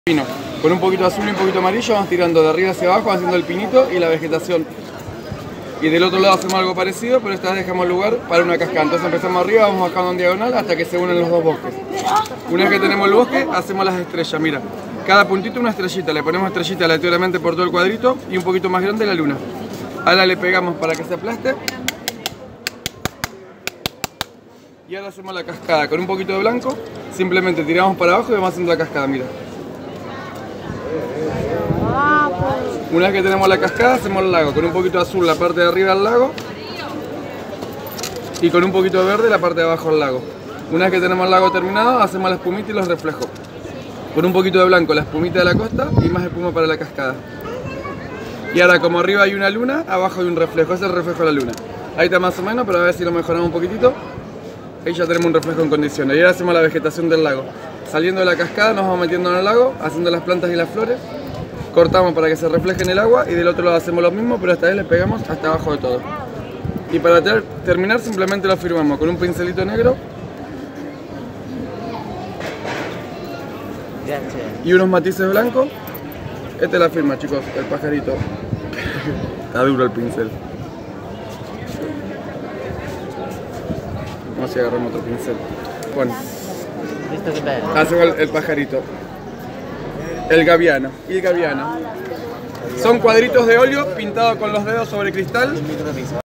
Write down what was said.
Pino. Con un poquito de azul y un poquito amarillo vamos tirando de arriba hacia abajo haciendo el pinito y la vegetación. Y del otro lado hacemos algo parecido, pero esta vez dejamos lugar para una cascada. Entonces empezamos arriba, vamos bajando en diagonal hasta que se unen los dos bosques. Una vez que tenemos el bosque, hacemos las estrellas. Mira, cada puntito una estrellita. Le ponemos estrellita aleatoriamente por todo el cuadrito y un poquito más grande la luna. Ahora le pegamos para que se aplaste. Y ahora hacemos la cascada con un poquito de blanco. Simplemente tiramos para abajo y vamos haciendo la cascada, mira. Una vez que tenemos la cascada, hacemos el lago. Con un poquito de azul la parte de arriba del lago. Y con un poquito de verde la parte de abajo del lago. Una vez que tenemos el lago terminado, hacemos la espumita y los reflejos. Con un poquito de blanco la espumita de la costa y más espuma para la cascada. Y ahora como arriba hay una luna, abajo hay un reflejo. Ese es el reflejo de la luna. Ahí está más o menos, pero a ver si lo mejoramos un poquitito. Ahí ya tenemos un reflejo en condiciones. Y ahora hacemos la vegetación del lago. Saliendo de la cascada nos vamos metiendo en el lago, haciendo las plantas y las flores. Cortamos para que se refleje en el agua y del otro lado hacemos lo mismo, pero esta vez le pegamos hasta abajo de todo. Y para terminar simplemente lo firmamos con un pincelito negro. Y unos matices blancos. Esta es la firma, chicos, el pajarito. Está duro el pincel. Vamos a ver si agarramos otro pincel. Bueno. Hacemos el pajarito. El gaviano y el gaviano. Son cuadritos de óleo pintados con los dedos sobre cristal.